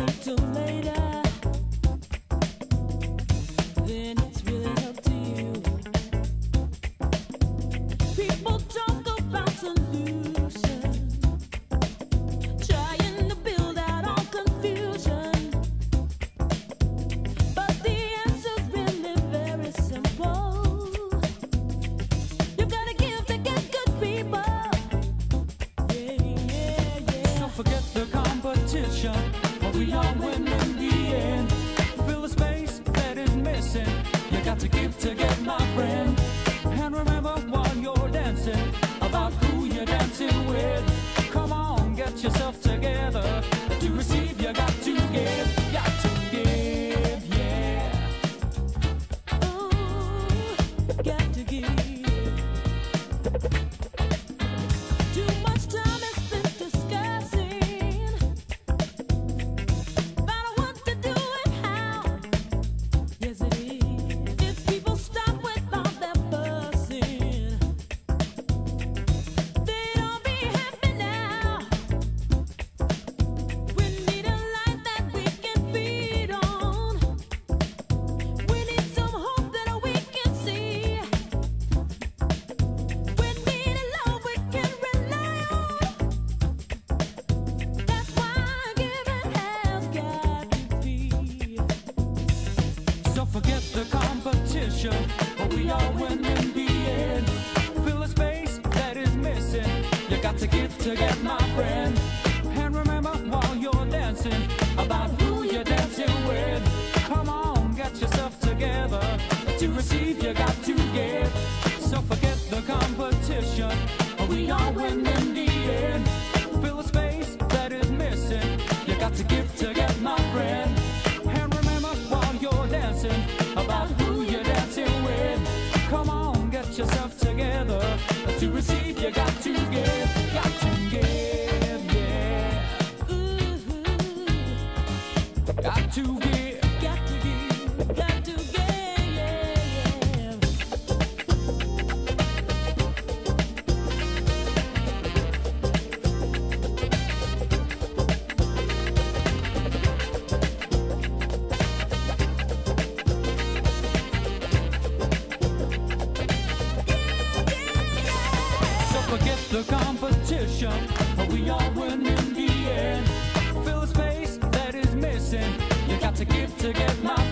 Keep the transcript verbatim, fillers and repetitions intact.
till later, then it's really up to you. People talk about solutions, trying to build out all confusion, but the answer's really very simple. You gotta give to get good people. Yeah, yeah, yeah. So forget the competition, but we all win in the end. Fill the space that is missing. You got to give to get, my friend. And remember while you're dancing about who you're dancing with. Come on, get yourself together. To receive, you got to give, got to give, yeah. Ooh, got to give. Too much time is spent discussing about what to do and how. Yes, it is. If people stop with all their fussing, they'd all be happy now. We need a light that we can feed on. We need some hope that we can see. We need a love we can rely on. That's why giving has got to be. So forget the competition, but we all win in the end. Fill a space that is missing. You got to give to get, my friend. And remember while you're dancing about who you're dancing with. Come on, get yourself together. To receive, you got to give. So forget the competition, but we all win in the end. Fill a space that is missing. You got to give to get, my friend. And remember while you're dancing about who you're dancing with. Come on, get yourself together. To receive, you got to give, got to give, yeah. Ooh, Got to give. got to give, got to give, yeah. So forget the competition, we all win in the end. Fill a space that is missing. You got to give to get, my